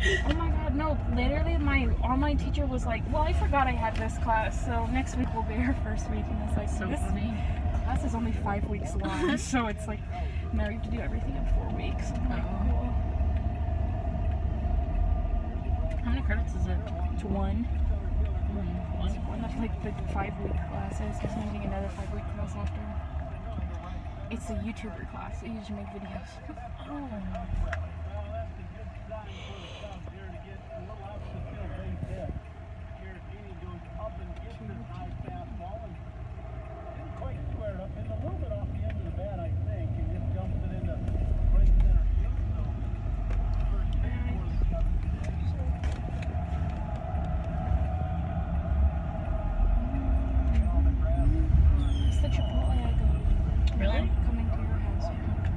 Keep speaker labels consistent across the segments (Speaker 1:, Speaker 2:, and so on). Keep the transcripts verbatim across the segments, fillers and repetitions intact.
Speaker 1: Oh my god, no, literally my online teacher was like, well, I forgot I had this class, so next week will be our first week. And I was like,
Speaker 2: So
Speaker 1: this
Speaker 2: funny.
Speaker 1: class is only five weeks long, so it's like, now you have to do everything in four weeks. I'm like,
Speaker 2: Oh.
Speaker 1: cool.
Speaker 2: How many credits is it?
Speaker 1: It's one.
Speaker 2: Mm,
Speaker 1: It's
Speaker 2: one.
Speaker 1: one of like the five week classes. There's going to be another five week class after. It's a YouTuber class. They usually make videos.
Speaker 2: Oh.
Speaker 1: It's the Chipotle I go to.
Speaker 2: Really?
Speaker 1: I'm coming to your house.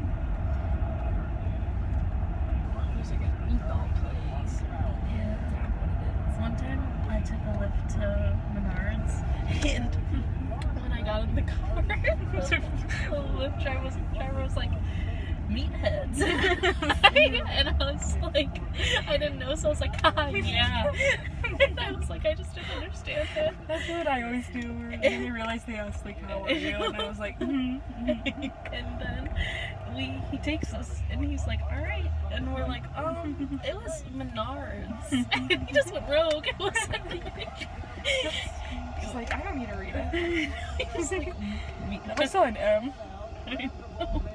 Speaker 1: There's like a meatball place.
Speaker 2: Yeah.
Speaker 1: Is that what it is?
Speaker 2: One time I took a lift to Menards, and when I got in the car, the lift driver was, driver was like, meatheads. And I was like, I didn't know, so I was like, ah, yeah. And I was like, I just didn't understand it.
Speaker 1: That's what I always do. And then you realize they asked like, how are you? And I was like, mm-hmm, mm-hmm.
Speaker 2: And then we he takes us, and he's like, all right. And we're like, um, it was Menards. And he just went rogue. It was like,
Speaker 1: He's like, I don't need to read it.
Speaker 2: he was like,
Speaker 1: I saw an M.
Speaker 2: I know.